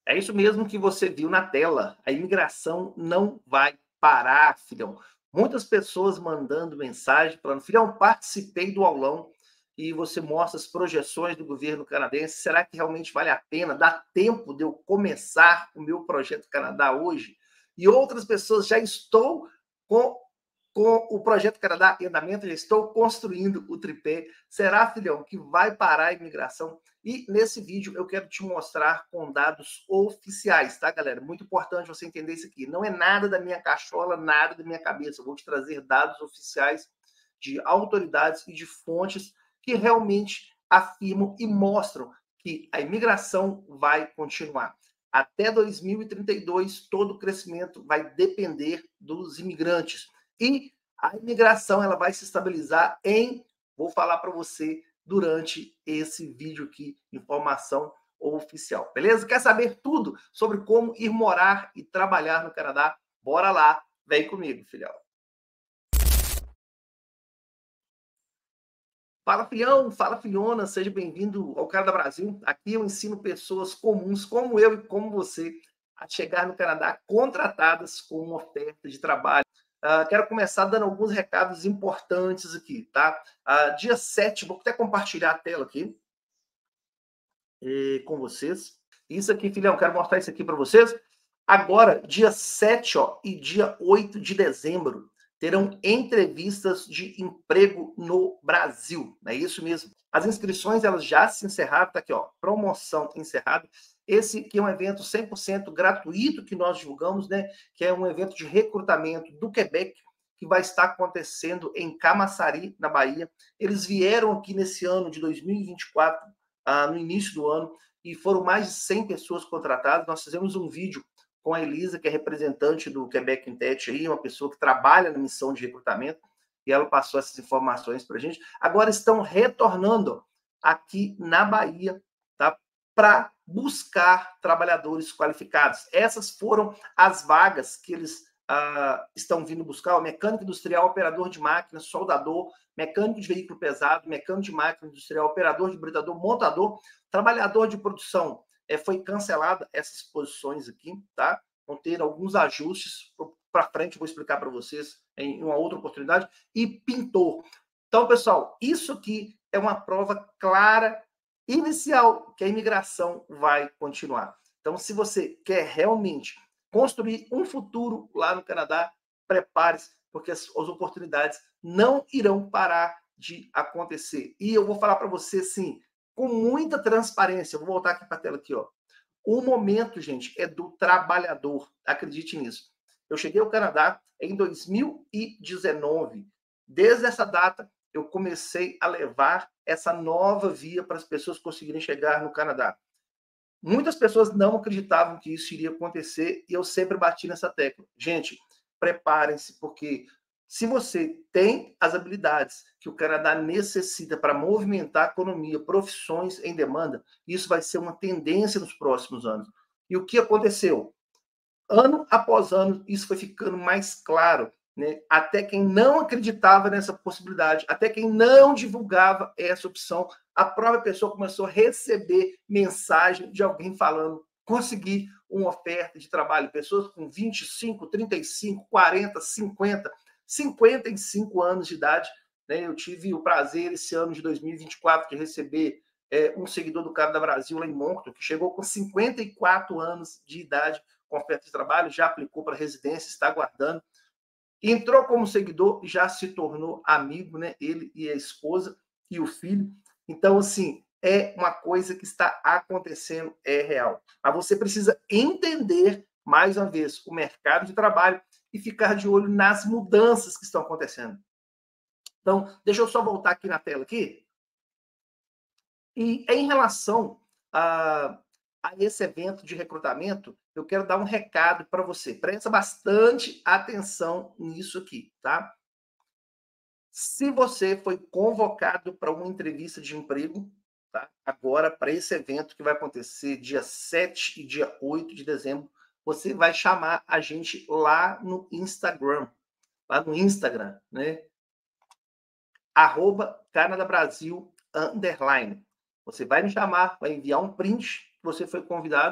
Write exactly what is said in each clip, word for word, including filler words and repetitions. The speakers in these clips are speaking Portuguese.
É isso mesmo que você viu na tela. A imigração não vai parar, filhão. Muitas pessoas mandando mensagem falando: filhão, participei do aulão e você mostra as projeções do governo canadense. Será que realmente vale a pena? Dá tempo de eu começar o meu projeto Canadá hoje? E outras pessoas já estou com, com o projeto Canadá em andamento, já estou construindo o tripé. Será, filhão, que vai parar a imigração? E nesse vídeo eu quero te mostrar com dados oficiais, tá, galera? Muito importante você entender isso aqui. Não é nada da minha cachola, nada da minha cabeça. Eu vou te trazer dados oficiais de autoridades e de fontes que realmente afirmam e mostram que a imigração vai continuar. Até dois mil e trinta e dois, todo o crescimento vai depender dos imigrantes. E a imigração ela vai se estabilizar em, vou falar para você, durante esse vídeo aqui, informação oficial, beleza? Quer saber tudo sobre como ir morar e trabalhar no Canadá? Bora lá, vem comigo, filhão. Fala, filhão, fala, filhona, seja bem-vindo ao Canadá Brasil. Aqui eu ensino pessoas comuns, como eu e como você, a chegar no Canadá contratadas com uma oferta de trabalho. Uh, quero começar dando alguns recados importantes aqui, tá? Uh, dia sete, vou até compartilhar a tela aqui com vocês. Isso aqui, filhão, quero mostrar isso aqui para vocês. Agora, dia sete ó, e dia oito de dezembro, terão entrevistas de emprego no Brasil. É isso mesmo. As inscrições elas já se encerraram, tá aqui, ó, promoção encerrada. Esse aqui é um evento cem por cento gratuito que nós divulgamos, né? Que é um evento de recrutamento do Quebec, que vai estar acontecendo em Camaçari, na Bahia. Eles vieram aqui nesse ano de dois mil e vinte e quatro, ah, no início do ano, e foram mais de cem pessoas contratadas. Nós fizemos um vídeo com a Elisa, que é representante do Quebec Intech, aí, uma pessoa que trabalha na missão de recrutamento, e ela passou essas informações para a gente. Agora estão retornando aqui na Bahia, tá? Para buscar trabalhadores qualificados. Essas foram as vagas que eles ah, estão vindo buscar: o mecânico industrial, operador de máquina, soldador, mecânico de veículo pesado, mecânico de máquina industrial, operador de britador, montador, trabalhador de produção. É, foi cancelada essas posições aqui, tá? Vão ter alguns ajustes para frente, vou explicar para vocês em uma outra oportunidade. E pintor. Então, pessoal, isso aqui é uma prova clara, inicial, que a imigração vai continuar. Então, se você quer realmente construir um futuro lá no Canadá, prepare-se, porque as, as oportunidades não irão parar de acontecer. E eu vou falar para você, sim, com muita transparência. Eu vou voltar aqui para a tela aqui, ó. O momento, gente, é do trabalhador. Acredite nisso. Eu cheguei ao Canadá em dois mil e dezenove. Desde essa data, eu comecei a levar essa nova via para as pessoas conseguirem chegar no Canadá. Muitas pessoas não acreditavam que isso iria acontecer e eu sempre bati nessa tecla. Gente, preparem-se, porque se você tem as habilidades que o Canadá necessita para movimentar a economia, profissões em demanda, isso vai ser uma tendência nos próximos anos. E o que aconteceu? Ano após ano, isso foi ficando mais claro, né? Até quem não acreditava nessa possibilidade, até quem não divulgava essa opção, a própria pessoa começou a receber mensagem de alguém falando: consegui uma oferta de trabalho. Pessoas com vinte e cinco, trinta e cinco, quarenta, cinquenta, cinquenta e cinco anos de idade. Né? Eu tive o prazer, esse ano de dois mil e vinte e quatro, de receber é, um seguidor do Canadá Brasil lá em Moncton, que chegou com cinquenta e quatro anos de idade, com oferta de trabalho, já aplicou para residência, está aguardando. Entrou como seguidor e já se tornou amigo, né? Ele e a esposa e o filho. Então, assim, é uma coisa que está acontecendo, é real. Mas você precisa entender, mais uma vez, o mercado de trabalho e ficar de olho nas mudanças que estão acontecendo. Então, deixa eu só voltar aqui na tela aqui. E em relação a, a esse evento de recrutamento, eu quero dar um recado para você. Presta bastante atenção nisso aqui, tá? Se você foi convocado para uma entrevista de emprego, tá? Agora, para esse evento que vai acontecer dia sete e dia oito de dezembro, você vai chamar a gente lá no Instagram, lá no Instagram, né? Arroba Canadá Brasil, underline. Você vai me chamar, vai enviar um print que você foi convidado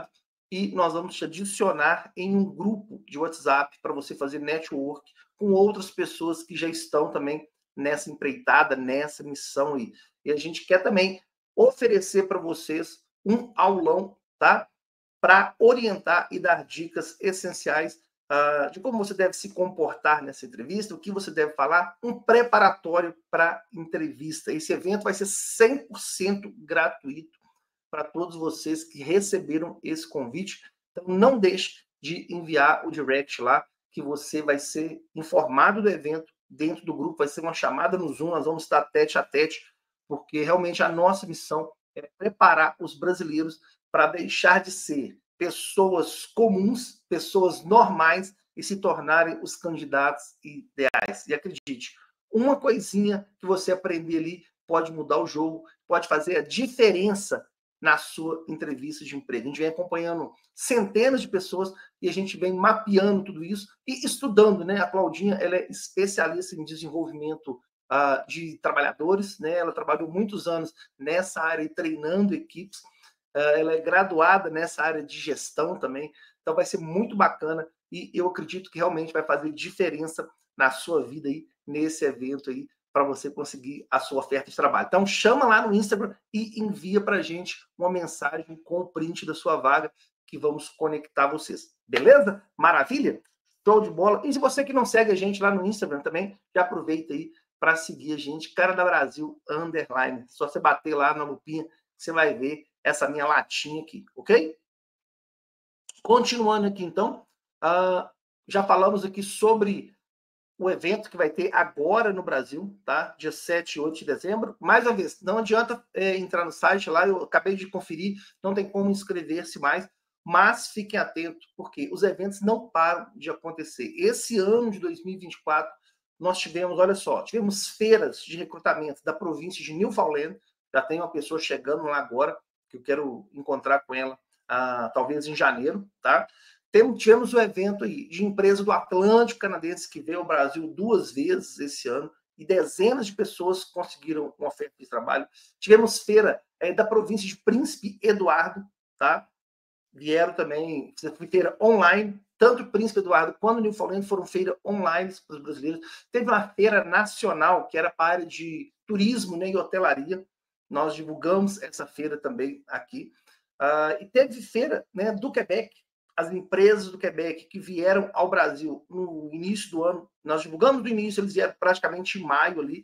e nós vamos te adicionar em um grupo de WhatsApp para você fazer network com outras pessoas que já estão também nessa empreitada, nessa missão aí. E a gente quer também oferecer para vocês um aulão, tá? Para orientar e dar dicas essenciais uh, de como você deve se comportar nessa entrevista, o que você deve falar, um preparatório para a entrevista. Esse evento vai ser cem por cento gratuito para todos vocês que receberam esse convite. Então, não deixe de enviar o direct lá, que você vai ser informado do evento dentro do grupo. Vai ser uma chamada no Zoom, nós vamos estar tete a tete, porque realmente a nossa missão é preparar os brasileiros para deixar de ser pessoas comuns, pessoas normais e se tornarem os candidatos ideais. E acredite, uma coisinha que você aprender ali pode mudar o jogo, pode fazer a diferença na sua entrevista de emprego. A gente vem acompanhando centenas de pessoas e a gente vem mapeando tudo isso e estudando, né? A Claudinha, ela é especialista em desenvolvimento uh, de trabalhadores, né? Ela trabalhou muitos anos nessa área e treinando equipes. Uh, ela é graduada nessa área de gestão também. Então vai ser muito bacana e eu acredito que realmente vai fazer diferença na sua vida aí, nesse evento aí, para você conseguir a sua oferta de trabalho. Então, chama lá no Instagram e envia para a gente uma mensagem com o print da sua vaga que vamos conectar vocês. Beleza? Maravilha? Show de bola. E se você que não segue a gente lá no Instagram também, já aproveita aí para seguir a gente, Canadá Brasil Underline. Só você bater lá na lupinha, você vai ver essa minha latinha aqui, ok? Continuando aqui, então, uh, já falamos aqui sobre o evento que vai ter agora no Brasil, tá? Dia sete e oito de dezembro. Mais uma vez, não adianta é, entrar no site lá, eu acabei de conferir, não tem como inscrever-se mais, mas fiquem atentos, porque os eventos não param de acontecer. Esse ano de dois mil e vinte e quatro, nós tivemos, olha só, tivemos feiras de recrutamento da província de Newfoundland, já tem uma pessoa chegando lá agora, que eu quero encontrar com ela, ah, talvez em janeiro, tá? Tivemos o evento aí de empresa do Atlântico Canadense que veio ao Brasil duas vezes esse ano e dezenas de pessoas conseguiram uma oferta de trabalho. Tivemos feira é, da província de Príncipe Eduardo, tá? Vieram também, foi feira online, tanto o Príncipe Eduardo quanto o Newfoundland foram feira online para os brasileiros. Teve uma feira nacional que era para a área de turismo, né, e hotelaria. Nós divulgamos essa feira também aqui. Uh, e teve feira, né, do Quebec. As empresas do Quebec que vieram ao Brasil no início do ano, nós divulgamos no início, eles vieram praticamente em maio ali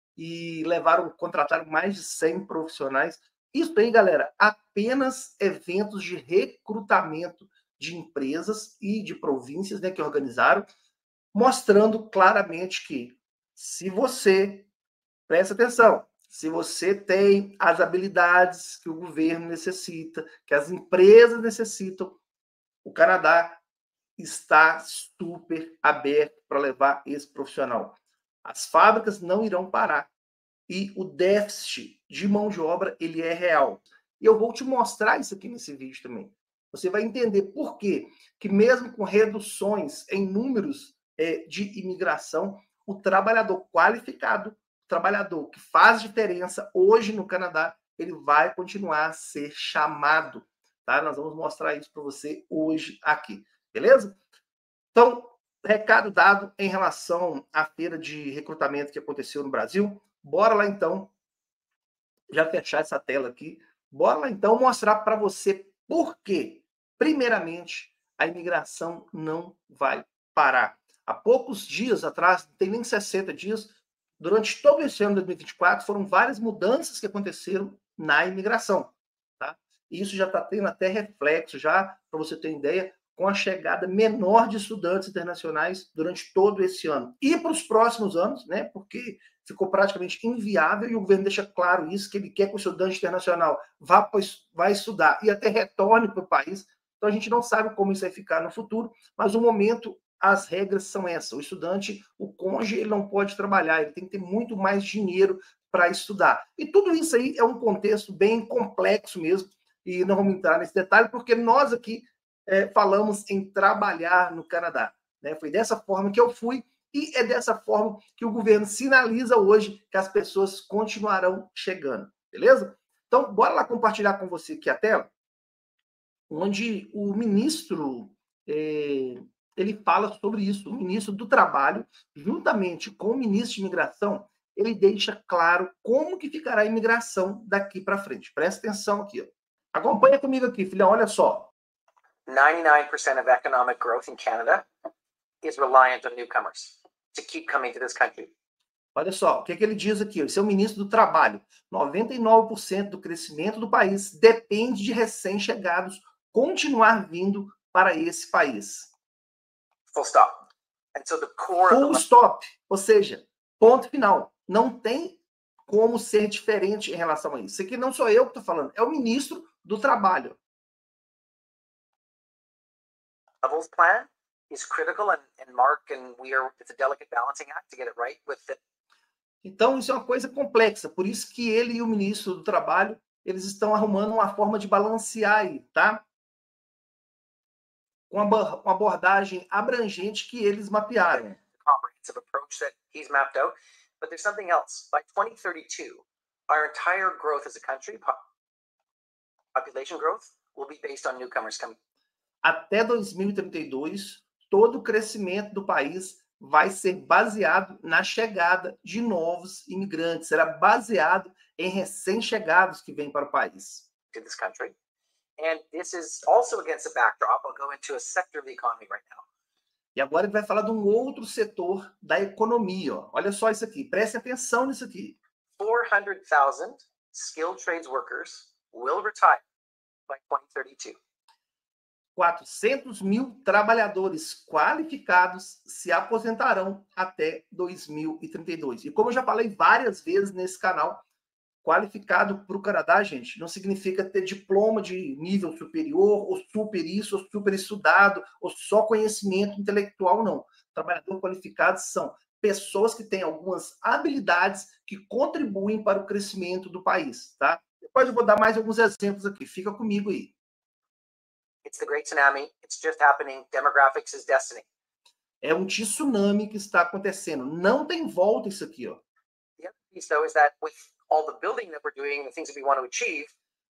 e levaram, contrataram mais de cem profissionais. Isso aí, galera, apenas eventos de recrutamento de empresas e de províncias, né, que organizaram, mostrando claramente que se você, presta atenção, se você tem as habilidades que o governo necessita, que as empresas necessitam, o Canadá está super aberto para levar esse profissional. As fábricas não irão parar. E o déficit de mão de obra, ele é real. E eu vou te mostrar isso aqui nesse vídeo também. Você vai entender por quê que mesmo com reduções em números é, de imigração, o trabalhador qualificado, o trabalhador que faz diferença hoje no Canadá, ele vai continuar a ser chamado. Tá? Nós vamos mostrar isso para você hoje aqui, beleza? Então, recado dado em relação à feira de recrutamento que aconteceu no Brasil. Bora lá, então, já fechar essa tela aqui. Bora lá, então, mostrar para você por que, primeiramente, a imigração não vai parar. Há poucos dias atrás, não tem nem sessenta dias, durante todo esse ano de dois mil e vinte e quatro, foram várias mudanças que aconteceram na imigração. Tá? E isso já está tendo até reflexo, já, para você ter ideia, com a chegada menor de estudantes internacionais durante todo esse ano. E para os próximos anos, né, porque ficou praticamente inviável e o governo deixa claro isso, que ele quer que o estudante internacional vá, vá estudar e até retorne para o país. Então, a gente não sabe como isso vai ficar no futuro, mas no momento as regras são essas. O estudante, o cônjuge, ele não pode trabalhar, ele tem que ter muito mais dinheiro para estudar. E tudo isso aí é um contexto bem complexo mesmo, e não vamos entrar nesse detalhe, porque nós aqui é, falamos em trabalhar no Canadá. Né? Foi dessa forma que eu fui, e é dessa forma que o governo sinaliza hoje que as pessoas continuarão chegando. Beleza? Então, bora lá compartilhar com você aqui a tela. onde o ministro eh, ele fala sobre isso. O ministro do Trabalho, juntamente com o ministro de Imigração, ele deixa claro como que ficará a imigração daqui para frente. Presta atenção aqui. Ó. Acompanha comigo aqui, filhão, olha só. ninety-nine percent of economic growth in Canada is reliant on newcomers to keep coming to this country. Olha só, o que, é que ele diz aqui? Esse é o ministro do Trabalho. noventa e nove por cento do crescimento do país depende de recém-chegados continuar vindo para esse país. Full stop. And so the core Full of the... stop. Ou seja, ponto final. Não tem como ser diferente em relação a isso. Isso aqui não sou eu que estou falando, é o ministro do Trabalho. Levels plan is critical and, and Mark and we are, it's a delicate balancing act to get it right with the... Então, isso é uma coisa complexa, por isso que ele e o ministro do Trabalho, eles estão arrumando uma forma de balancear aí, tá? Com uma abordagem abrangente que eles mapearam. Comprehensive approach that he's mapped out, but there's something else. By twenty thirty-two, our entire growth as a country, population growth, will be based on newcomers coming. Até dois mil e trinta e dois, todo o crescimento do país vai ser baseado na chegada de novos imigrantes, será baseado em recém-chegados que vêm para o país. To this country. And this is also against the backdrop. I'll go into a sector of the economy right now. E agora ele vai falar de um outro setor da economia. Ó. Olha só isso aqui, preste atenção nisso aqui. four hundred thousand skilled trades workers will retire by twenty thirty-two. quatrocentos mil trabalhadores qualificados se aposentarão até dois mil e trinta e dois. E como eu já falei várias vezes nesse canal, qualificado para o Canadá, gente, não significa ter diploma de nível superior, ou super isso, ou super estudado, ou só conhecimento intelectual, não. Trabalhadores qualificados são pessoas que têm algumas habilidades que contribuem para o crescimento do país, tá? Depois eu vou dar mais alguns exemplos aqui, fica comigo aí. It's the great tsunami. It's just happening. Demographics is destiny. É um tsunami que está acontecendo. Não tem volta isso aqui, ó. The other piece, though, is that with all the building that we're doing, the things that we want to achieve,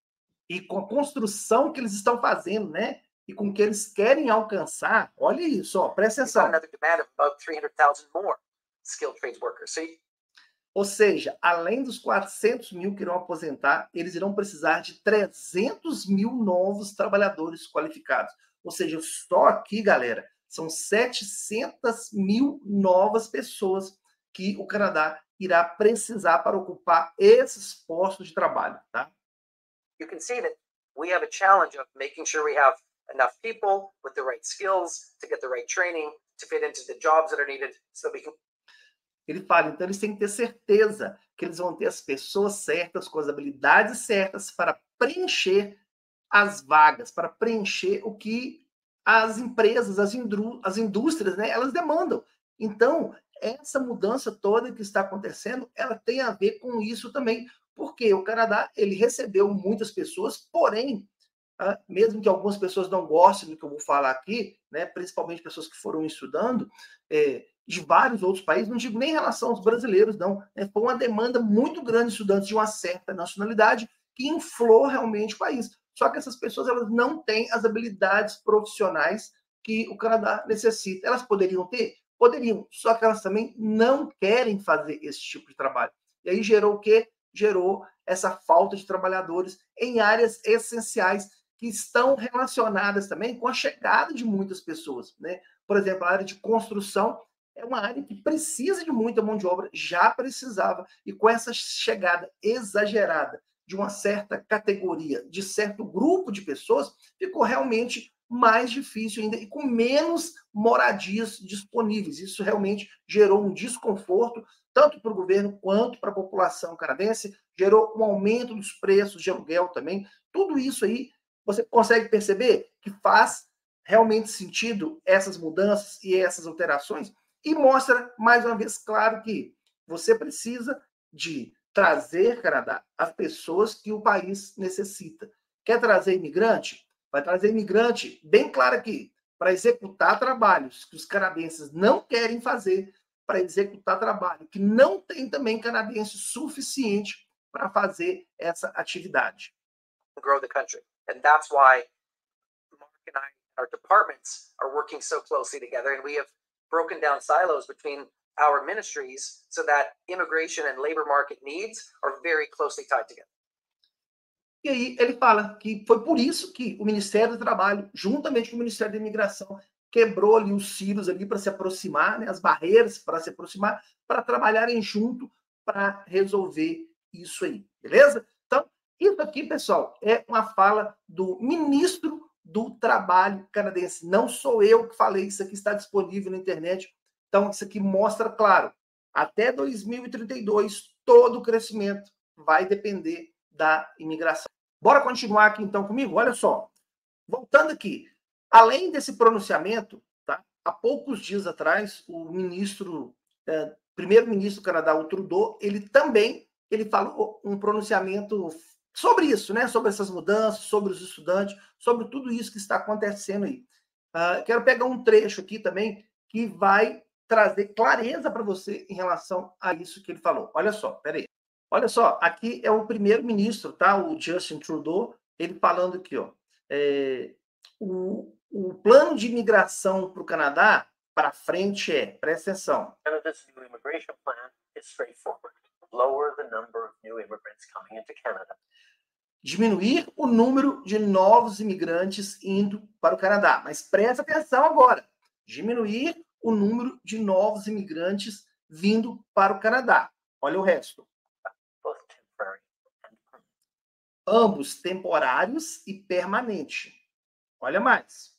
e com a construção que eles estão fazendo, né? E com o que eles querem alcançar, olha isso, ó, presta we've got atenção. another demand of about three hundred thousand more skilled trades workers. So you, Ou seja, além dos quatrocentos mil que irão aposentar, eles irão precisar de trezentos mil novos trabalhadores qualificados. Ou seja, só aqui, galera, são setecentos mil novas pessoas que o Canadá irá precisar para ocupar esses postos de trabalho, tá? you can see that we have a challenge of making sure we have enough people with the right skills to get the right training to fit into the jobs that are needed so we can. Ele fala, então eles têm que ter certeza que eles vão ter as pessoas certas, com as habilidades certas para preencher as vagas, para preencher o que as empresas, as, indú as indústrias, né, elas demandam. Então, essa mudança toda que está acontecendo, ela tem a ver com isso também, porque o Canadá, ele recebeu muitas pessoas, porém, ah, mesmo que algumas pessoas não gostem do que eu vou falar aqui, né, principalmente pessoas que foram estudando, é, de vários outros países, não digo nem em relação aos brasileiros, não. Né? Foi uma demanda muito grande de estudantes de uma certa nacionalidade que inflou realmente o país. Só que essas pessoas elas não têm as habilidades profissionais que o Canadá necessita. Elas poderiam ter? Poderiam, só que elas também não querem fazer esse tipo de trabalho. E aí gerou o quê? Gerou essa falta de trabalhadores em áreas essenciais que estão relacionadas também com a chegada de muitas pessoas. Né? Por exemplo, a área de construção é uma área que precisa de muita mão de obra, já precisava, e com essa chegada exagerada de uma certa categoria, de certo grupo de pessoas, ficou realmente mais difícil ainda, e com menos moradias disponíveis. Isso realmente gerou um desconforto, tanto para o governo quanto para a população canadense, gerou um aumento dos preços de aluguel também. Tudo isso aí, você consegue perceber que faz realmente sentido essas mudanças e essas alterações, e mostra, mais uma vez, claro que você precisa de trazer, Canadá, as pessoas que o país necessita. Quer trazer imigrante? Vai trazer imigrante, bem claro aqui, para executar trabalhos que os canadenses não querem fazer, para executar trabalho que não tem também canadense suficiente para fazer essa atividade. Grow the country. And that's why and I, our departments are working so closely together, and we have broken down silos between our ministries so that immigration and labor market needs are very closely tied together. E aí ele fala que foi por isso que o Ministério do Trabalho, juntamente com o Ministério da Imigração, quebrou ali os silos ali para se aproximar, né, as barreiras para se aproximar, para trabalharem junto para resolver isso aí, beleza? Então, isso aqui, pessoal, é uma fala do ministro do Trabalho canadense. Não sou eu que falei, isso aqui está disponível na internet. Então, isso aqui mostra, claro, até dois mil e trinta e dois, todo o crescimento vai depender da imigração. Bora continuar aqui, então, comigo? Olha só. Voltando aqui. Além desse pronunciamento, tá? Há poucos dias atrás, o ministro, é, primeiro-ministro do Canadá, o Trudeau, ele também ele falou um pronunciamento sobre isso, né? Sobre essas mudanças, sobre os estudantes, sobre tudo isso que está acontecendo aí. Uh, quero pegar um trecho aqui também que vai trazer clareza para você em relação a isso que ele falou. Olha só, peraí. Olha só, aqui é o primeiro-ministro, tá? O Justin Trudeau, ele falando aqui, ó. É, o, o plano de imigração para o Canadá para frente é, presta atenção. Canada's new immigration plan is straightforward. Lower the number of new immigrants coming into Canada. Diminuir o número de novos imigrantes indo para o Canadá. Mas presta atenção agora. Diminuir o número de novos imigrantes vindo para o Canadá. Olha o resto. Ambos temporários e permanente. Olha mais.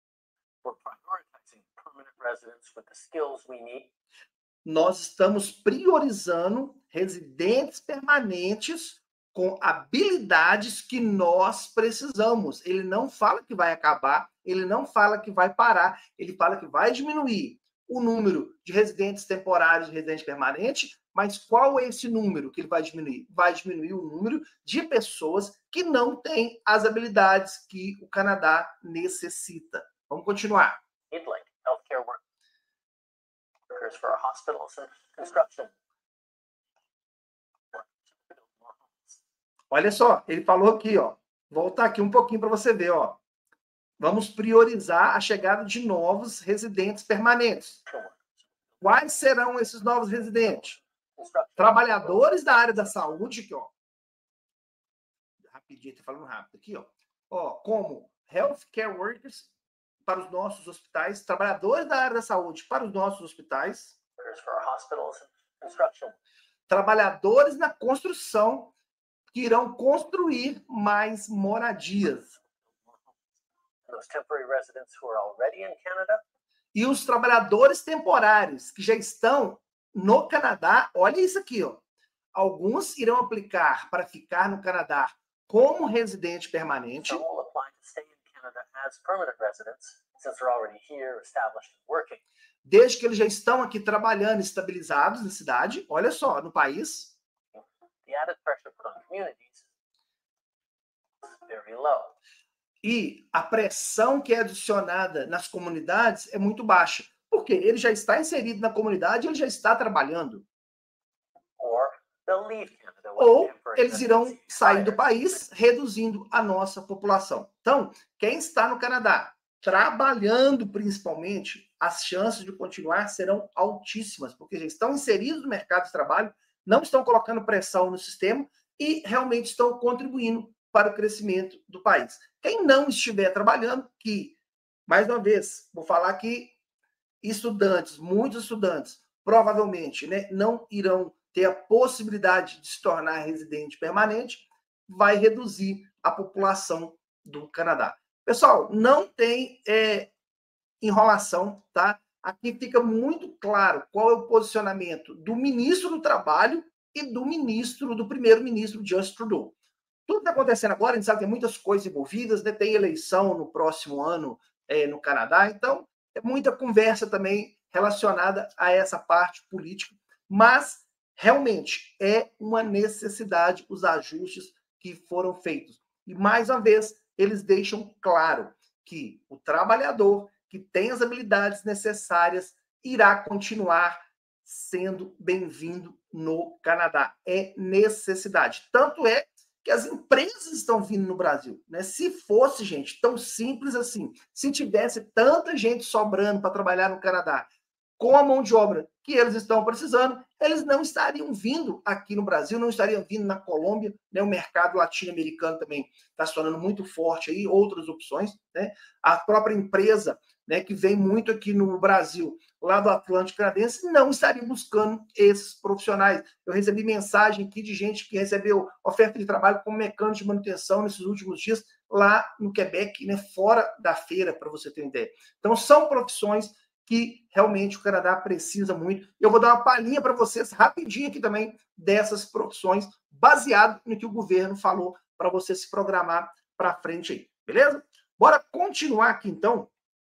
Nós estamos priorizando residentes permanentes com habilidades que nós precisamos. Ele não fala que vai acabar, ele não fala que vai parar, ele fala que vai diminuir o número de residentes temporários e residentes permanentes, mas qual é esse número que ele vai diminuir? Vai diminuir o número de pessoas que não têm as habilidades que o Canadá necessita. Vamos continuar. Healthcare workers for hospitals and construction. Olha só, ele falou aqui, ó. Voltar aqui um pouquinho para você ver, ó. Vamos priorizar a chegada de novos residentes permanentes. Quais serão esses novos residentes? Trabalhadores da área da saúde, aqui, ó. Rapidinho, tô falando rápido aqui, ó. Ó, como healthcare workers para os nossos hospitais, trabalhadores da área da saúde para os nossos hospitais, trabalhadores na construção que irão construir mais moradias. E os trabalhadores temporários que já estão no Canadá, olha isso aqui, ó. Alguns irão aplicar para ficar no Canadá como residente permanente. Desde que eles já estão aqui trabalhando, estabilizados na cidade, olha só, no país. E a pressão que é adicionada nas comunidades é muito baixa. Porque ele já está inserido na comunidade, ele já está trabalhando. Ou eles irão sair do país, reduzindo a nossa população. Então, quem está no Canadá, trabalhando principalmente, as chances de continuar serão altíssimas, porque já estão inseridos no mercado de trabalho, não estão colocando pressão no sistema e realmente estão contribuindo para o crescimento do país. Quem não estiver trabalhando, que, mais uma vez, vou falar aqui, estudantes, muitos estudantes, provavelmente, né, não irão ter a possibilidade de se tornar residente permanente, vai reduzir a população do Canadá. Pessoal, não tem é, enrolação, tá? Aqui fica muito claro qual é o posicionamento do ministro do Trabalho e do ministro, do primeiro-ministro Justin Trudeau. Tudo que está acontecendo agora, a gente sabe que tem muitas coisas envolvidas, né? Tem eleição no próximo ano é, no Canadá, então é muita conversa também relacionada a essa parte política, mas realmente é uma necessidade os ajustes que foram feitos. E, mais uma vez, eles deixam claro que o trabalhador que tem as habilidades necessárias irá continuar sendo bem-vindo no Canadá. É necessidade. Tanto é que as empresas estão vindo no Brasil, né? Se fosse, gente, tão simples assim, se tivesse tanta gente sobrando para trabalhar no Canadá, com a mão de obra que eles estão precisando, eles não estariam vindo aqui no Brasil, não estariam vindo na Colômbia, né? O mercado latino-americano também está se tornando muito forte aí, outras opções, né? A própria empresa, né, que vem muito aqui no Brasil, lá do Atlântico Canadense, não estaria buscando esses profissionais. Eu recebi mensagem aqui de gente que recebeu oferta de trabalho como mecânico de manutenção nesses últimos dias, lá no Quebec, né, fora da feira, para você ter uma ideia. Então, são profissões que realmente o Canadá precisa muito. Eu vou dar uma palhinha para vocês rapidinho aqui também dessas profissões, baseado no que o governo falou para você se programar para frente aí, beleza? Bora continuar aqui então.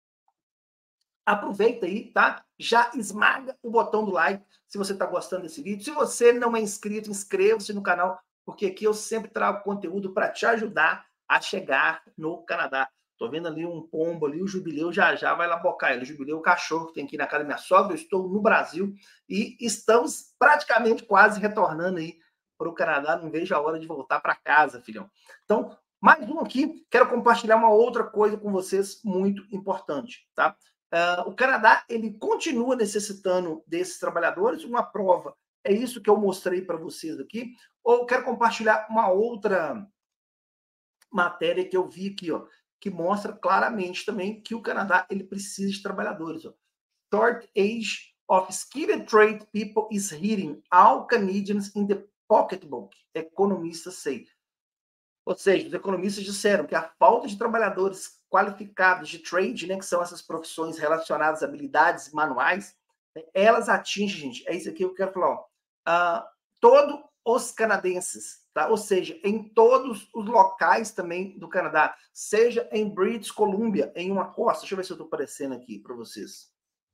Aproveita aí, tá? Já esmaga o botão do like se você está gostando desse vídeo. Se você não é inscrito, inscreva-se no canal, porque aqui eu sempre trago conteúdo para te ajudar a chegar no Canadá. Tô vendo ali um pombo ali, o Jubileu já já vai lá bocar ele. O Jubileu, o cachorro que tem aqui na casa da minha sogra. Eu estou no Brasil e estamos praticamente quase retornando aí para o Canadá. Não vejo a hora de voltar para casa, filhão. Então, mais um aqui. Quero compartilhar uma outra coisa com vocês muito importante, tá? Uh, o Canadá, ele continua necessitando desses trabalhadores. Uma prova é isso que eu mostrei para vocês aqui. Ou quero compartilhar uma outra matéria que eu vi aqui, ó, que mostra claramente também que o Canadá ele precisa de trabalhadores. Ó. Short age of skilled trade people is hitting all Canadians in the pocketbook, economistas say. Ou seja, os economistas disseram que a falta de trabalhadores qualificados de trade, né, que são essas profissões relacionadas a habilidades manuais, né, elas atingem, gente, é isso aqui que eu quero falar, ó, uh, todos os canadenses, tá? Ou seja, em todos os locais também do Canadá, seja em British Columbia, em uma costa, deixa eu ver se eu estou aparecendo aqui para vocês.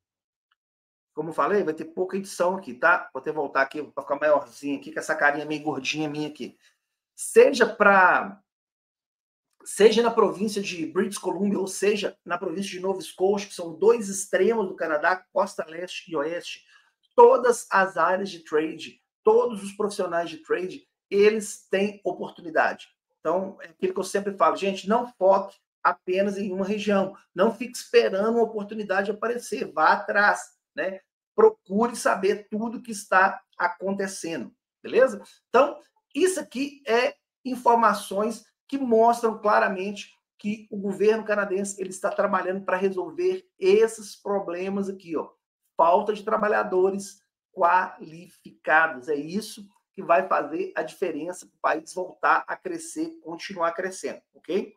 Como falei, vai ter pouca edição aqui, tá? Vou até voltar aqui para ficar maiorzinho aqui, com essa carinha meio gordinha minha aqui. Seja para seja na província de British Columbia, ou seja, na província de Nova Scotia, que são dois extremos do Canadá, costa leste e oeste, todas as áreas de trade, todos os profissionais de trade, eles têm oportunidade. Então, é aquilo que eu sempre falo, gente, não foque apenas em uma região, não fique esperando uma oportunidade aparecer, vá atrás, né? Procure saber tudo que está acontecendo, beleza? Então, isso aqui é informações que mostram claramente que o governo canadense ele está trabalhando para resolver esses problemas aqui, ó. Falta de trabalhadores qualificados. É isso que vai fazer a diferença para o país voltar a crescer, continuar crescendo, ok?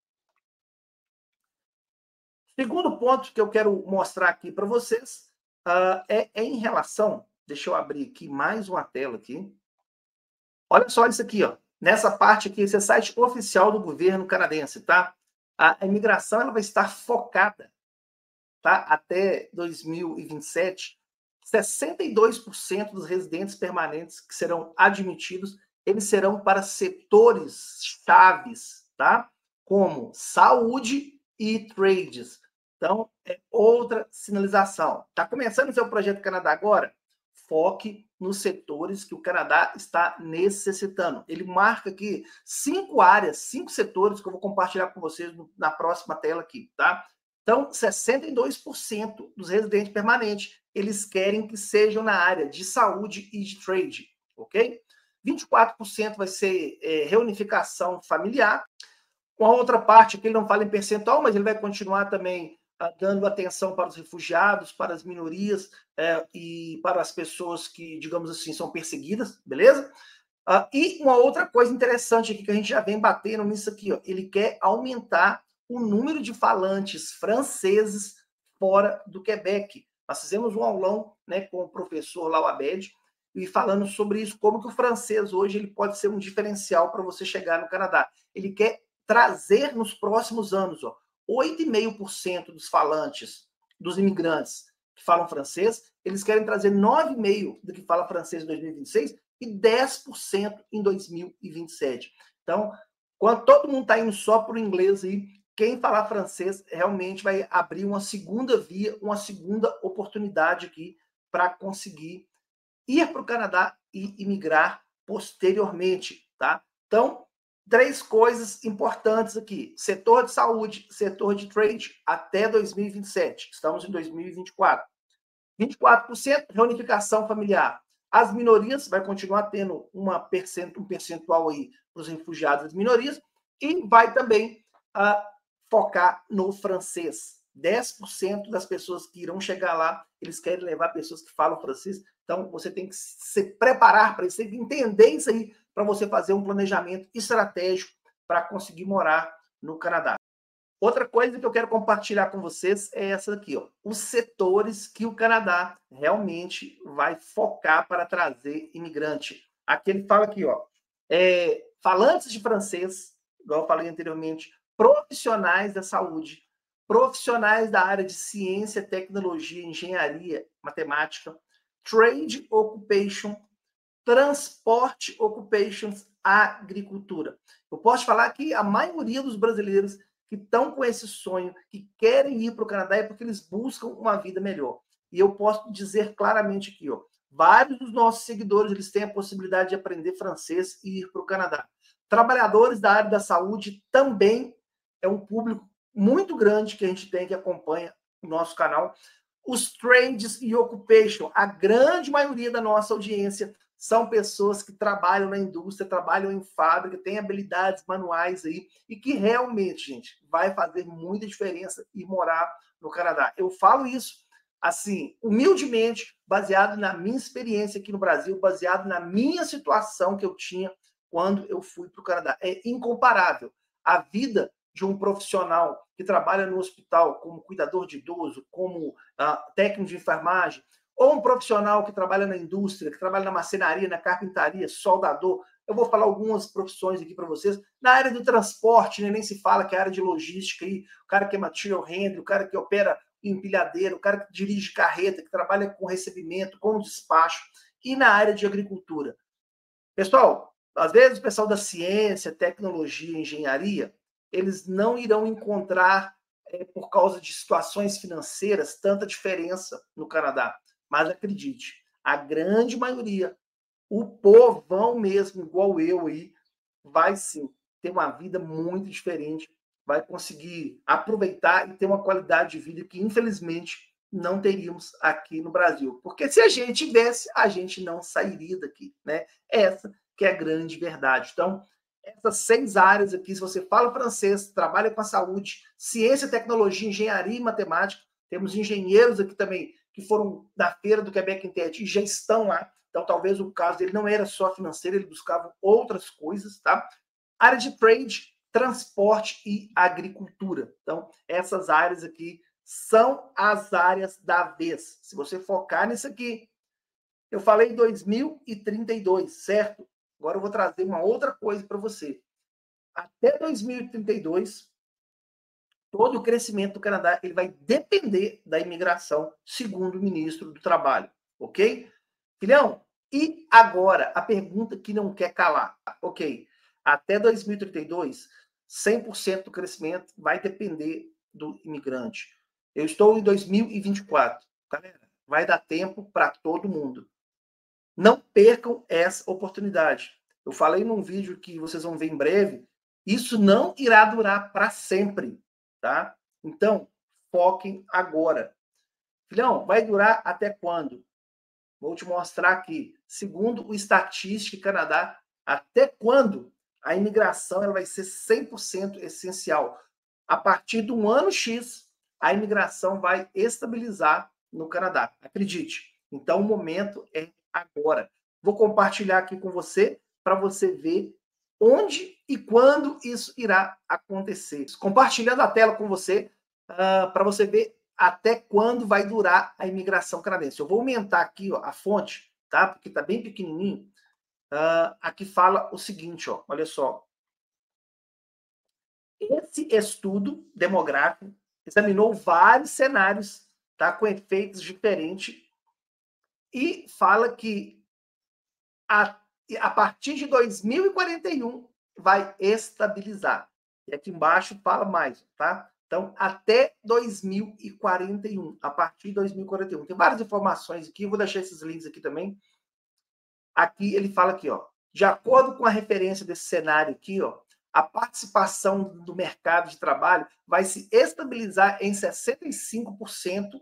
Segundo ponto que eu quero mostrar aqui para vocês uh, é, é em relação, deixa eu abrir aqui mais uma tela aqui. Olha só isso aqui, ó. Nessa parte aqui, esse é o site oficial do governo canadense, tá? A imigração ela vai estar focada, tá? Até dois mil e vinte e sete, sessenta e dois por cento dos residentes permanentes que serão admitidos, eles serão para setores chaves, tá? Como saúde e trades. Então, é outra sinalização. Tá começando o seu projeto Canadá agora? Foque nos setores que o Canadá está necessitando. Ele marca aqui cinco áreas, cinco setores que eu vou compartilhar com vocês na próxima tela aqui, tá? Então, sessenta e dois por cento dos residentes permanentes, eles querem que sejam na área de saúde e de trade, ok? vinte e quatro por cento vai ser é, reunificação familiar. Com a outra parte, que ele não fala em percentual, mas ele vai continuar também dando atenção para os refugiados, para as minorias é, e para as pessoas que, digamos assim, são perseguidas, beleza? Uh, e uma outra coisa interessante aqui que a gente já vem batendo nisso aqui, ó, ele quer aumentar o número de falantes franceses fora do Quebec. Nós fizemos um aulão, né, com o professor Lau Abed, e falando sobre isso, como que o francês hoje ele pode ser um diferencial para você chegar no Canadá. Ele quer trazer nos próximos anos, ó, oito vírgula cinco por cento dos falantes, dos imigrantes que falam francês, eles querem trazer nove vírgula cinco por cento do que fala francês em dois mil e vinte e seis e dez por cento em dois mil e vinte e sete. Então, quando todo mundo está indo só para o inglês aí, quem falar francês realmente vai abrir uma segunda via, uma segunda oportunidade aqui para conseguir ir para o Canadá e imigrar posteriormente, tá? Então, três coisas importantes aqui. Setor de saúde, setor de trade, até dois mil e vinte e sete. Estamos em dois mil e vinte e quatro. vinte e quatro por cento reunificação familiar. As minorias vai continuar tendo uma percent, um percentual aí para os refugiados das minorias e vai também uh, focar no francês. dez por cento das pessoas que irão chegar lá, eles querem levar pessoas que falam francês. Então, você tem que se preparar para isso, tem que entender isso aí para você fazer um planejamento estratégico para conseguir morar no Canadá. Outra coisa que eu quero compartilhar com vocês é essa aqui, ó, os setores que o Canadá realmente vai focar para trazer imigrante. Aqui ele fala aqui, ó, é, falantes de francês, igual eu falei anteriormente, profissionais da saúde, profissionais da área de ciência, tecnologia, engenharia, matemática, trade occupation, transporte occupations, agricultura. Eu posso falar que a maioria dos brasileiros que estão com esse sonho, que querem ir para o Canadá, é porque eles buscam uma vida melhor. E eu posso dizer claramente aqui, ó, vários dos nossos seguidores eles têm a possibilidade de aprender francês e ir para o Canadá. Trabalhadores da área da saúde também é um público muito grande que a gente tem, que acompanha o nosso canal. Os trades e occupation, a grande maioria da nossa audiência são pessoas que trabalham na indústria, trabalham em fábrica, têm habilidades manuais aí, e que realmente, gente, vai fazer muita diferença ir morar no Canadá. Eu falo isso, assim, humildemente, baseado na minha experiência aqui no Brasil, baseado na minha situação que eu tinha quando eu fui para o Canadá. É incomparável. A vida de um profissional que trabalha no hospital como cuidador de idoso, como uh, técnico de enfermagem, ou um profissional que trabalha na indústria, que trabalha na marcenaria, na carpintaria, soldador. Eu vou falar algumas profissões aqui para vocês. Na área do transporte, né, nem se fala, que é a área de logística, aí, o cara que é material handler, o cara que opera empilhadeira, o cara que dirige carreta, que trabalha com recebimento, com despacho, e na área de agricultura. Pessoal, às vezes o pessoal da ciência, tecnologia, engenharia, eles não irão encontrar, é, por causa de situações financeiras, tanta diferença no Canadá. Mas acredite, a grande maioria, o povão mesmo, igual eu aí, vai sim ter uma vida muito diferente, vai conseguir aproveitar e ter uma qualidade de vida que, infelizmente, não teríamos aqui no Brasil. Porque se a gente tivesse, a gente não sairia daqui, né? Essa que é a grande verdade. Então, essas seis áreas aqui, se você fala francês, trabalha com a saúde, ciência, tecnologia, engenharia e matemática, temos engenheiros aqui também que foram da feira do Quebec Intech e já estão lá. Então, talvez o caso dele não era só financeiro, ele buscava outras coisas, tá? Área de trade, transporte e agricultura. Então, essas áreas aqui são as áreas da vez. Se você focar nisso aqui, eu falei dois mil e trinta e dois, certo? Agora eu vou trazer uma outra coisa para você. Até dois mil e trinta e dois, todo o crescimento do Canadá ele vai depender da imigração, segundo o ministro do Trabalho, ok? Filhão, e agora a pergunta que não quer calar, ok? Até dois mil e trinta e dois, cem por cento do crescimento vai depender do imigrante. Eu estou em dois mil e vinte e quatro, galera, vai dar tempo para todo mundo. Não percam essa oportunidade. Eu falei num vídeo que vocês vão ver em breve, isso não irá durar para sempre. Tá? Então, foquem agora. Filhão, vai durar até quando? Vou te mostrar aqui. Segundo o Estatística Canadá, até quando a imigração ela vai ser cem por cento essencial? A partir do ano X, a imigração vai estabilizar no Canadá. Acredite. Então, o momento é agora. Vou compartilhar aqui com você para você ver onde e quando isso irá acontecer. Compartilhando a tela com você, uh, para você ver até quando vai durar a imigração canadense. Eu vou aumentar aqui, ó, a fonte, tá? Porque está bem pequenininho. Uh, aqui fala o seguinte, ó, olha só. Esse estudo demográfico examinou vários cenários, tá? Com efeitos diferentes e fala que a a partir de dois mil e quarenta e um vai estabilizar. E aqui embaixo fala mais, tá? Então, até dois mil e quarenta e um, a partir de dois mil e quarenta e um. Tem várias informações aqui, eu vou deixar esses links aqui também. Aqui ele fala aqui, ó, de acordo com a referência desse cenário aqui, ó, a participação do mercado de trabalho vai se estabilizar em sessenta e cinco por cento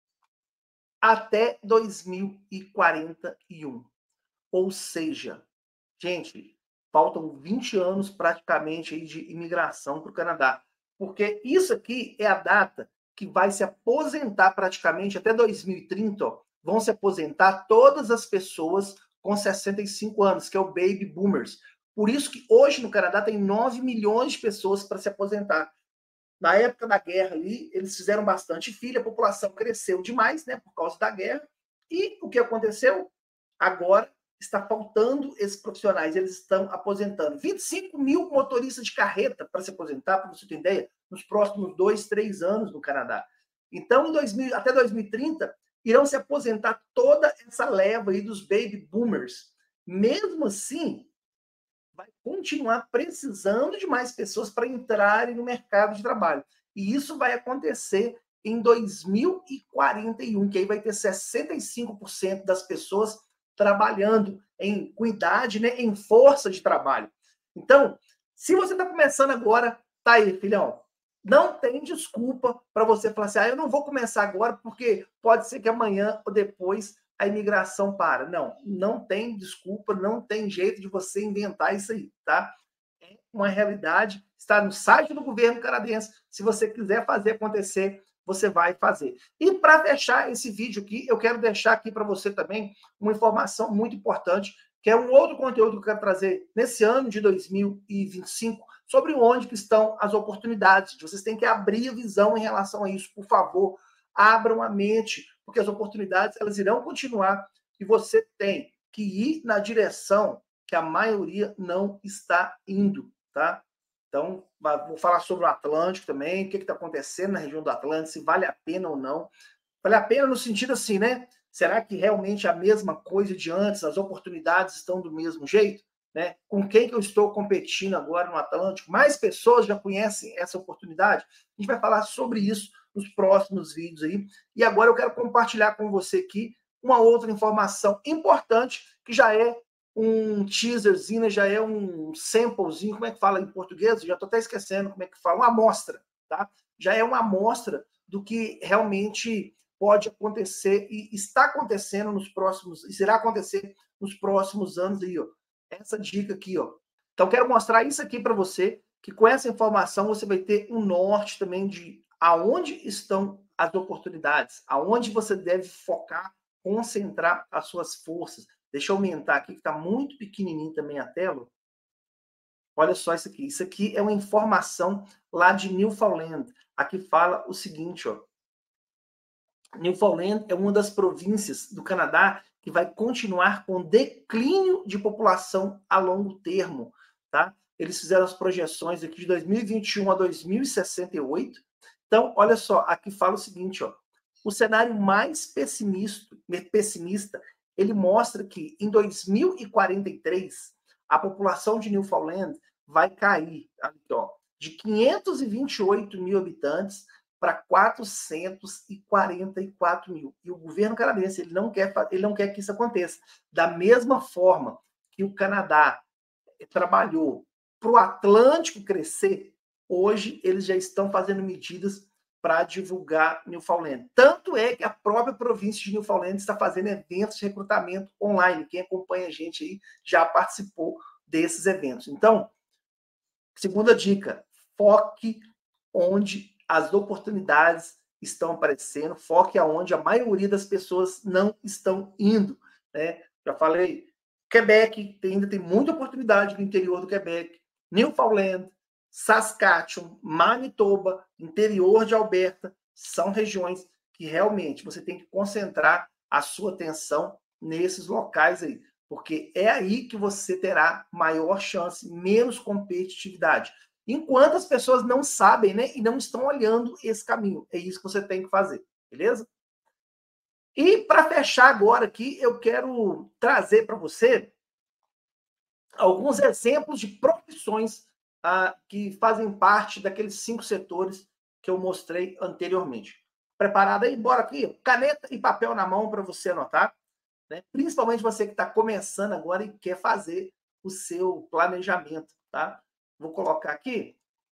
até dois mil e quarenta e um. Ou seja, gente, faltam vinte anos praticamente aí de imigração para o Canadá. Porque isso aqui é a data que vai se aposentar praticamente até dois mil e trinta, ó, vão se aposentar todas as pessoas com sessenta e cinco anos, que é o Baby Boomers. Por isso que hoje no Canadá tem nove milhões de pessoas para se aposentar. Na época da guerra ali, eles fizeram bastante filho, a população cresceu demais, né, por causa da guerra. E o que aconteceu? Agora está faltando esses profissionais, eles estão aposentando. vinte e cinco mil motoristas de carreta para se aposentar, para você ter ideia, nos próximos dois, três anos no Canadá. Então, em dois mil, até dois mil e trinta, irão se aposentar toda essa leva aí dos baby boomers. Mesmo assim, vai continuar precisando de mais pessoas para entrarem no mercado de trabalho. E isso vai acontecer em dois mil e quarenta e um, que aí vai ter sessenta e cinco por cento das pessoas trabalhando em, com idade, né, em força de trabalho. Então, se você está começando agora, tá aí, filhão. Não tem desculpa para você falar assim, ah, eu não vou começar agora porque pode ser que amanhã ou depois a imigração para. Não, não tem desculpa, não tem jeito de você inventar isso aí, tá? É uma realidade, está no site do governo canadense. Se você quiser fazer acontecer, você vai fazer. E para fechar esse vídeo aqui, eu quero deixar aqui para você também uma informação muito importante, que é um outro conteúdo que eu quero trazer nesse ano de dois mil e vinte e cinco, sobre onde que estão as oportunidades. Vocês têm que abrir a visão em relação a isso, por favor. Abram a mente, porque as oportunidades elas irão continuar e você tem que ir na direção que a maioria não está indo, tá? Então, vou falar sobre o Atlântico também, o que está acontecendo na região do Atlântico, se vale a pena ou não. Vale a pena no sentido assim, né? Será que realmente é a mesma coisa de antes, as oportunidades estão do mesmo jeito? Né? Com quem que eu estou competindo agora no Atlântico? Mais pessoas já conhecem essa oportunidade? A gente vai falar sobre isso nos próximos vídeos aí. E agora eu quero compartilhar com você aqui uma outra informação importante, que já é um teaserzinho, já é um samplezinho, como é que fala em português? Já estou até esquecendo como é que fala, uma amostra, tá? Já é uma amostra do que realmente pode acontecer e está acontecendo nos próximos, e será acontecer nos próximos anos aí, ó. Essa dica aqui, ó. Então, quero mostrar isso aqui para você, que com essa informação você vai ter um norte também de aonde estão as oportunidades, aonde você deve focar, concentrar as suas forças. Deixa eu aumentar aqui, que está muito pequenininho também a tela. Olha só isso aqui. Isso aqui é uma informação lá de Newfoundland. Aqui fala o seguinte, ó. Newfoundland é uma das províncias do Canadá que vai continuar com declínio de população a longo termo, tá? Eles fizeram as projeções aqui de dois mil e vinte e um a dois mil e sessenta e oito. Então, olha só, aqui fala o seguinte, ó. O cenário mais pessimista, pessimista, ele mostra que em dois mil e quarenta e três a população de Newfoundland vai cair, aqui, ó, de quinhentos e vinte e oito mil habitantes para quatrocentos e quarenta e quatro mil. E o governo canadense ele não quer, ele não quer que isso aconteça. Da mesma forma que o Canadá trabalhou para o Atlântico crescer, hoje eles já estão fazendo medidas para divulgar Newfoundland. Tanto é que a própria província de Newfoundland está fazendo eventos de recrutamento online. Quem acompanha a gente aí já participou desses eventos. Então, segunda dica, foque onde as oportunidades estão aparecendo, foque aonde a maioria das pessoas não estão indo, né? Já falei, Quebec tem, ainda tem muita oportunidade no interior do Quebec, Newfoundland, Saskatchewan, Manitoba, interior de Alberta, são regiões que realmente você tem que concentrar a sua atenção nesses locais aí, porque é aí que você terá maior chance, menos competitividade. Enquanto as pessoas não sabem, né, e não estão olhando esse caminho. É isso que você tem que fazer, beleza? E para fechar agora aqui, eu quero trazer para você alguns exemplos de profissões ah, que fazem parte daqueles cinco setores que eu mostrei anteriormente. Preparado aí? Bora aqui. Caneta e papel na mão para você anotar, né? Principalmente você que está começando agora e quer fazer o seu planejamento, tá? vou colocar aqui,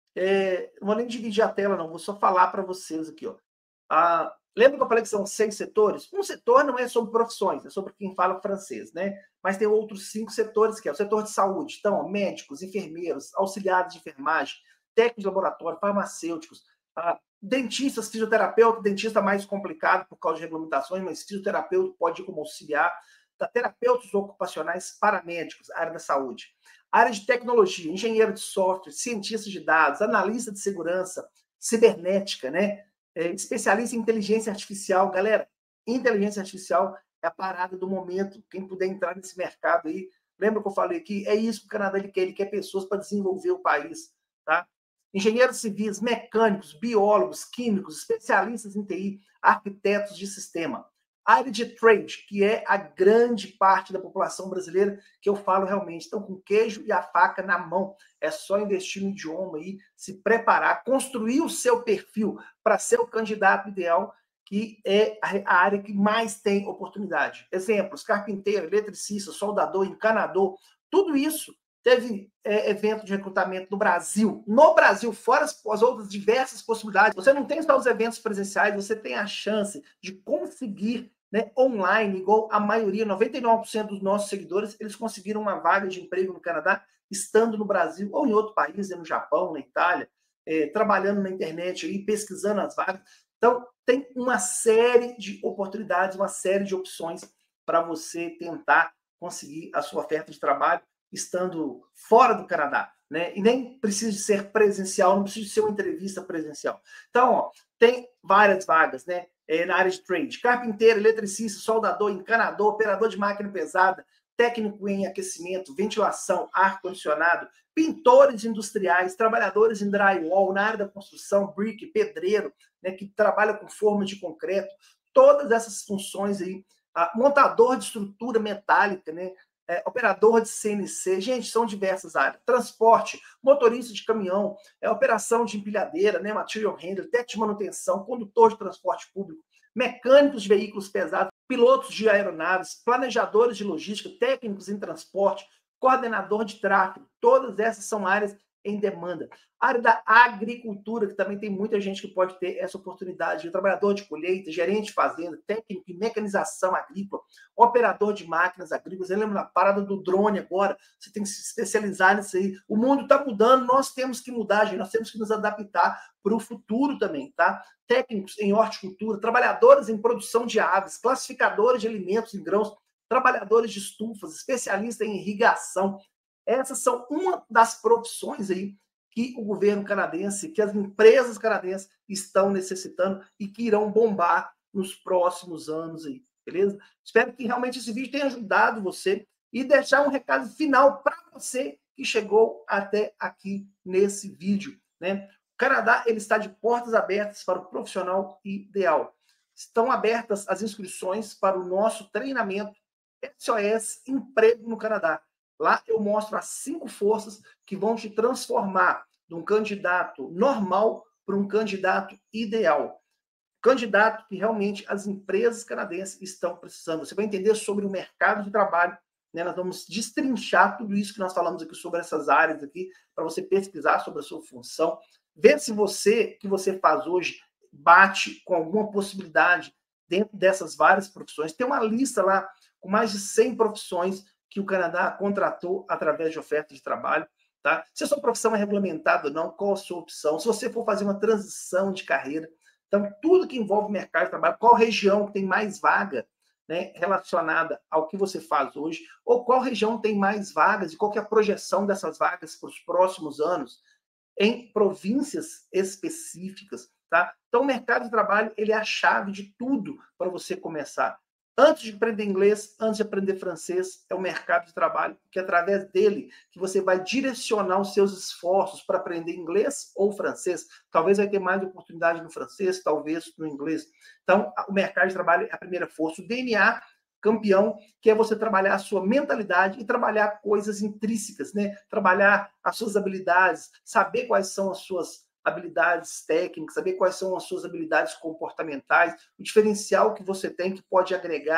é, não vou nem dividir a tela, não, vou só falar para vocês aqui, ó. Ah, lembra que eu falei que são seis setores? Um setor não é sobre profissões, é sobre quem fala francês, né? Mas tem outros cinco setores, que é o setor de saúde. Então, ó, médicos, enfermeiros, auxiliares de enfermagem, técnicos de laboratório, farmacêuticos, ah, dentistas, fisioterapeuta, dentista mais complicado por causa de regulamentações, mas fisioterapeuta pode ir como auxiliar, tá? Terapeutas ocupacionais, paramédicos, área da saúde. Área de tecnologia, engenheiro de software, cientista de dados, analista de segurança, cibernética, né? É, especialista em inteligência artificial. Galera, inteligência artificial é a parada do momento. Quem puder entrar nesse mercado aí, lembra que eu falei aqui? É isso que o Canadá ele quer, ele quer pessoas para desenvolver o país, tá? Engenheiros civis, mecânicos, biólogos, químicos, especialistas em T I, arquitetos de sistema. Área de trade, que é a grande parte da população brasileira, que eu falo realmente, estão com o queijo e a faca na mão. É só investir no idioma aí, se preparar, construir o seu perfil para ser o candidato ideal, que é a área que mais tem oportunidade. Exemplos, carpinteiro, eletricista, soldador, encanador, tudo isso teve é, evento de recrutamento no Brasil. No Brasil, fora as, as outras diversas possibilidades. Você não tem só os eventos presenciais, você tem a chance de conseguir, né, online, igual a maioria, noventa e nove por cento dos nossos seguidores, eles conseguiram uma vaga de emprego no Canadá, estando no Brasil ou em outro país, no Japão, na Itália, é, trabalhando na internet, aí, pesquisando as vagas. Então, tem uma série de oportunidades, uma série de opções para você tentar conseguir a sua oferta de trabalho estando fora do Canadá, né? E nem precisa ser presencial, não precisa ser uma entrevista presencial. Então, ó, tem várias vagas, né? É, na área de trade: carpinteiro, eletricista, soldador, encanador, operador de máquina pesada, técnico em aquecimento, ventilação, ar-condicionado, pintores industriais, trabalhadores em drywall, na área da construção, brick, pedreiro, né, que trabalha com forma de concreto, todas essas funções aí, ah, montador de estrutura metálica, né, é, operador de C N C, gente, são diversas áreas. Transporte, motorista de caminhão, é, operação de empilhadeira, né, material handler, técnico de manutenção, condutor de transporte público, mecânicos de veículos pesados, pilotos de aeronaves, planejadores de logística, técnicos em transporte, coordenador de tráfego, todas essas são áreas em demanda. A área da agricultura, que também tem muita gente que pode ter essa oportunidade, trabalhador de colheita, gerente de fazenda, técnico em mecanização agrícola, operador de máquinas agrícolas. Você lembra da parada do drone agora? Você tem que se especializar nisso aí. O mundo está mudando, nós temos que mudar, gente, nós temos que nos adaptar para o futuro também, tá? Técnicos em horticultura, trabalhadores em produção de aves, classificadores de alimentos e grãos, trabalhadores de estufas, especialistas em irrigação. Essas são uma das profissões aí que o governo canadense, que as empresas canadenses estão necessitando e que irão bombar nos próximos anos aí, beleza? Espero que realmente esse vídeo tenha ajudado você e deixar um recado final para você que chegou até aqui nesse vídeo, né? O Canadá, ele está de portas abertas para o profissional ideal. Estão abertas as inscrições para o nosso treinamento S O S Emprego no Canadá. Lá eu mostro as cinco forças que vão te transformar de um candidato normal para um candidato ideal. Candidato que realmente as empresas canadenses estão precisando. Você vai entender sobre o mercado de trabalho, né? Nós vamos destrinchar tudo isso que nós falamos aqui sobre essas áreas aqui, para você pesquisar sobre a sua função, ver se você, o que você faz hoje, bate com alguma possibilidade dentro dessas várias profissões. Tem uma lista lá com mais de cem profissões que o Canadá contratou através de oferta de trabalho, tá? Se a sua profissão é regulamentada ou não, qual a sua opção? Se você for fazer uma transição de carreira, então tudo que envolve mercado de trabalho, qual região que tem mais vaga, né, relacionada ao que você faz hoje, ou qual região tem mais vagas e qual que é a projeção dessas vagas para os próximos anos em províncias específicas, tá? Então o mercado de trabalho, ele é a chave de tudo para você começar. Antes de aprender inglês, antes de aprender francês, é o mercado de trabalho, que é através dele que você vai direcionar os seus esforços para aprender inglês ou francês. Talvez vai ter mais oportunidade no francês, talvez no inglês. Então, o mercado de trabalho é a primeira força. O D N A campeão, que é você trabalhar a sua mentalidade e trabalhar coisas intrínsecas, né? Trabalhar as suas habilidades, saber quais são as suas habilidades técnicas, saber quais são as suas habilidades comportamentais, o diferencial que você tem que pode agregar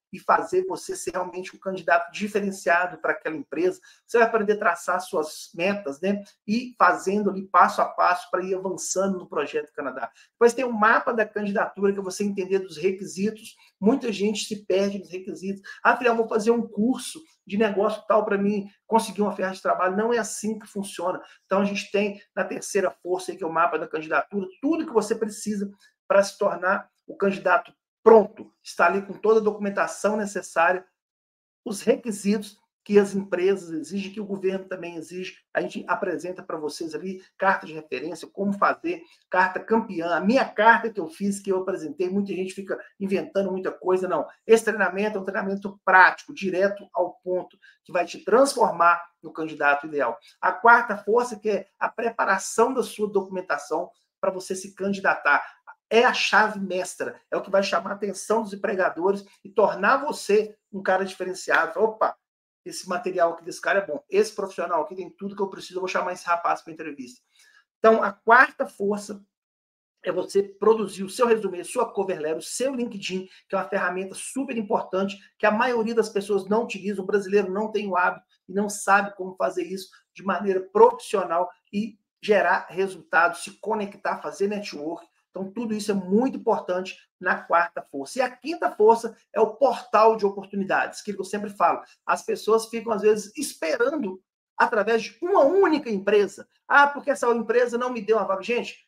e fazer você ser realmente um candidato diferenciado para aquela empresa. Você vai aprender a traçar suas metas, né? E fazendo ali passo a passo para ir avançando no projeto Canadá. Depois tem o mapa da candidatura, que é você entender dos requisitos. Muita gente se perde nos requisitos. Ah, filha, eu vou fazer um curso de negócio tal para mim conseguir uma oferta de trabalho. Não é assim que funciona. Então, a gente tem na terceira força, aí, que é o mapa da candidatura, tudo que você precisa para se tornar o candidato pronto. Está ali com toda a documentação necessária, os requisitos que as empresas exigem, que o governo também exige. A gente apresenta para vocês ali carta de referência, como fazer, carta campeã. A minha carta que eu fiz, que eu apresentei, muita gente fica inventando muita coisa. Não, esse treinamento é um treinamento prático, direto ao ponto, que vai te transformar no candidato ideal. A quarta força, que é a preparação da sua documentação para você se candidatar. É a chave mestra, é o que vai chamar a atenção dos empregadores e tornar você um cara diferenciado. Opa, esse material aqui desse cara é bom, esse profissional aqui tem tudo que eu preciso, eu vou chamar esse rapaz para entrevista. Então, a quarta força é você produzir o seu resumê, sua cover letter, o seu LinkedIn, que é uma ferramenta super importante, que a maioria das pessoas não utiliza, o brasileiro não tem o hábito e não sabe como fazer isso de maneira profissional e gerar resultados, se conectar, fazer network. Então, tudo isso é muito importante na quarta força. E a quinta força é o portal de oportunidades, que eu sempre falo. As pessoas ficam, às vezes, esperando através de uma única empresa. Ah, porque essa empresa não me deu uma vaga. Gente,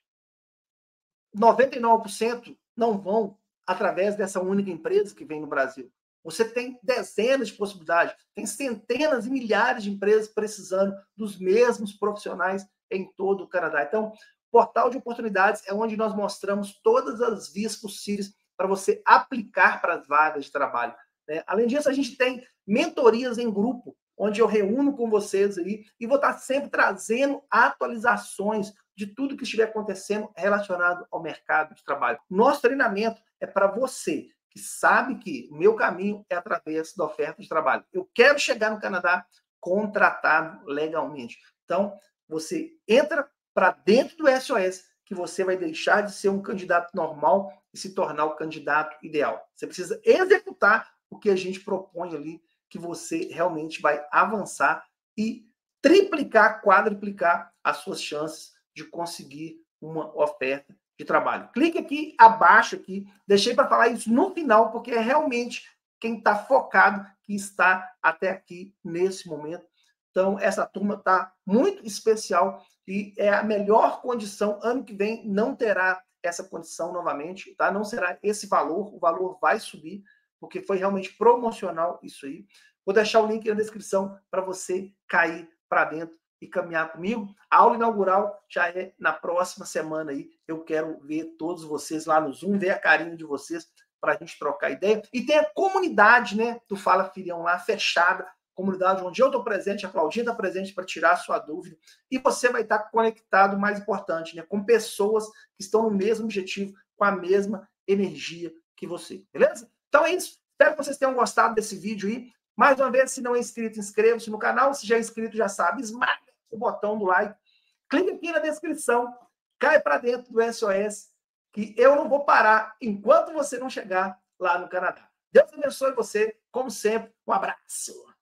noventa e nove por cento não vão através dessa única empresa que vem no Brasil. Você tem dezenas de possibilidades, tem centenas e milhares de empresas precisando dos mesmos profissionais em todo o Canadá. Então, portal de oportunidades é onde nós mostramos todas as vias possíveis para você aplicar para as vagas de trabalho. Né? Além disso, a gente tem mentorias em grupo, onde eu reúno com vocês aí e vou estar sempre trazendo atualizações de tudo que estiver acontecendo relacionado ao mercado de trabalho. Nosso treinamento é para você que sabe que o meu caminho é através da oferta de trabalho. Eu quero chegar no Canadá contratado legalmente. Então, você entra para dentro do S O S, que você vai deixar de ser um candidato normal e se tornar o candidato ideal. Você precisa executar o que a gente propõe ali, que você realmente vai avançar e triplicar, quadruplicar as suas chances de conseguir uma oferta de trabalho. Clique aqui abaixo, aqui. Deixei para falar isso no final, porque é realmente quem está focado que está até aqui nesse momento. Então, essa turma está muito especial e é a melhor condição. Ano que vem não terá essa condição novamente, tá? Não será esse valor, o valor vai subir, porque foi realmente promocional isso aí. Vou deixar o link na descrição para você cair para dentro e caminhar comigo. A aula inaugural já é na próxima semana aí. Eu quero ver todos vocês lá no Zoom, ver a carinha de vocês para a gente trocar ideia. E tem a comunidade, né, do Fala Filião lá, fechada, comunidade onde eu estou presente, a Claudinha está presente para tirar a sua dúvida, e você vai estar conectado, mais importante, né, com pessoas que estão no mesmo objetivo, com a mesma energia que você, beleza? Então é isso, espero que vocês tenham gostado desse vídeo aí. Mais uma vez, se não é inscrito, inscreva-se no canal, se já é inscrito, já sabe, esmaga o botão do like, clique aqui na descrição, cai para dentro do S O S, que eu não vou parar enquanto você não chegar lá no Canadá. Deus abençoe você, como sempre, um abraço.